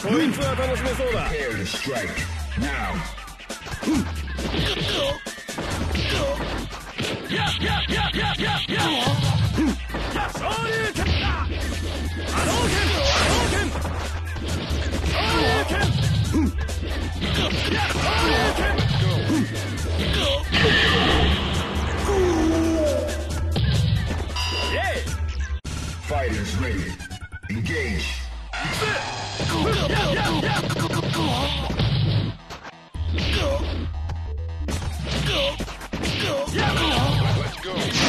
こいつは楽しめそうだ。 Prepare to strike now. Fighters ready. Engage. Let's go.